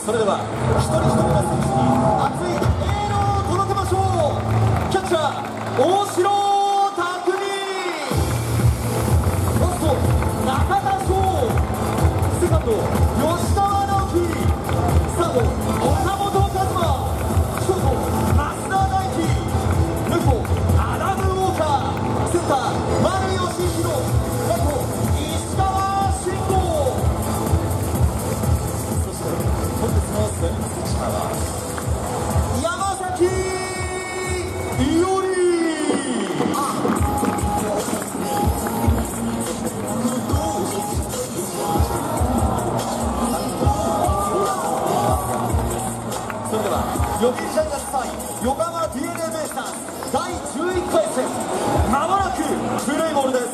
それでは一人一人の選手に熱いエールを届けましょう。キャッチャー大城拓実、ファースト中田翔、セカンド吉川直樹、サード岡本和真、ショート増田大輝、レフトアダム・ウォーカー、センター丸義弘、ライト石川慎吾。そして本日の先発ピッチャーは山崎伊織。それでは読売ジャイアンツ対横浜 DNA ベイスターズ第11回戦、まもなくプレーボールです。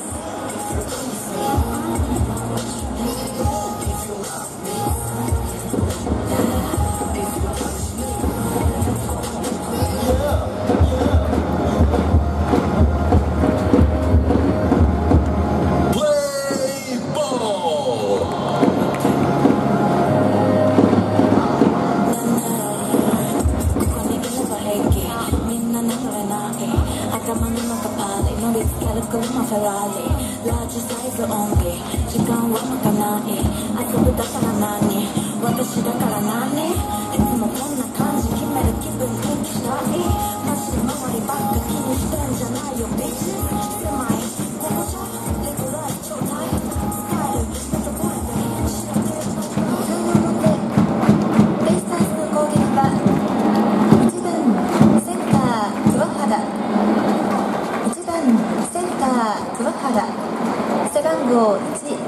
背番号1。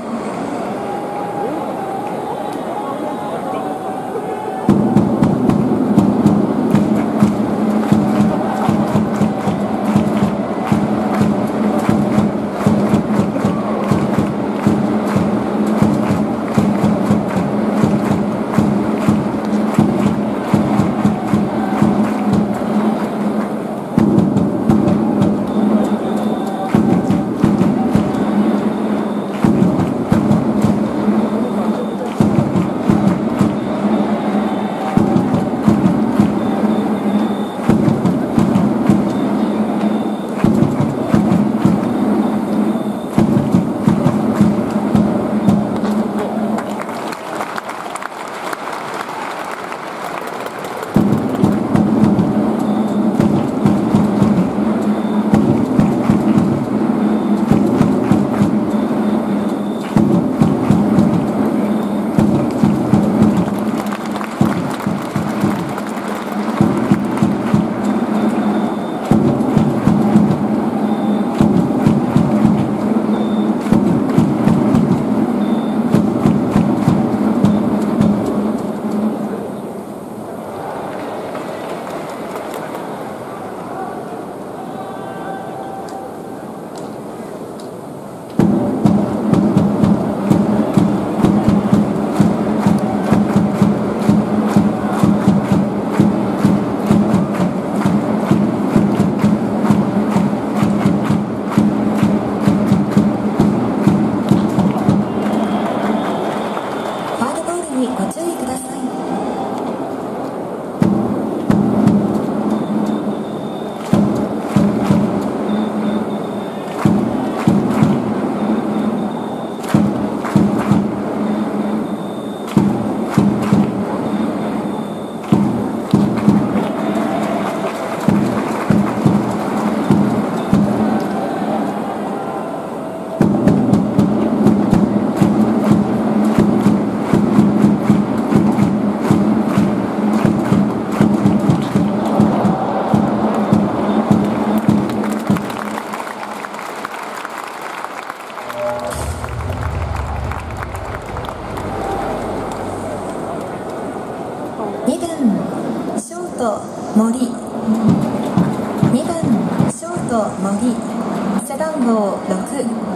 森、2番ショート森、背番号6。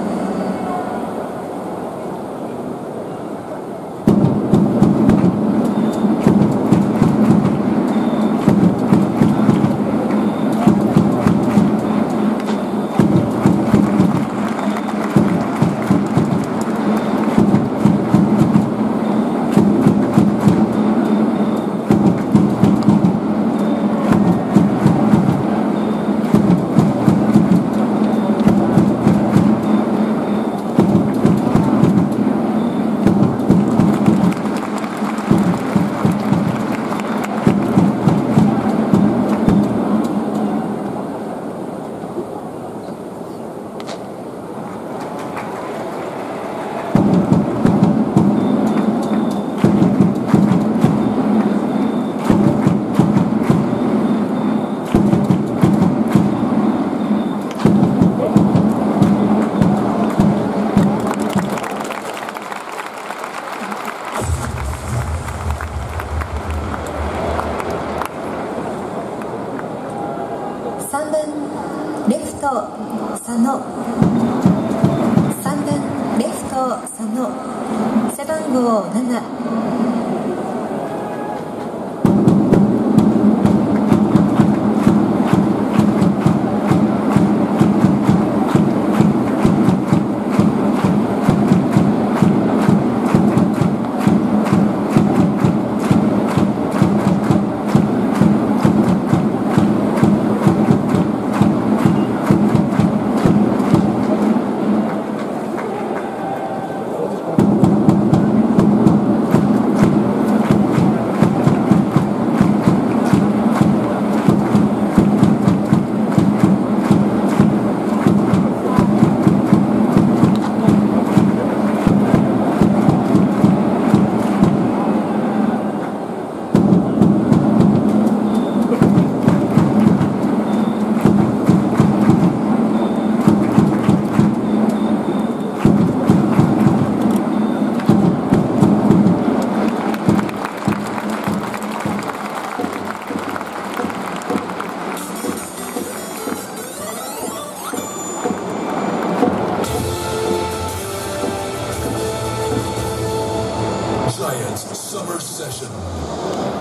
ト佐野、3番レフト佐野、背番号7。 Giants Summer Session.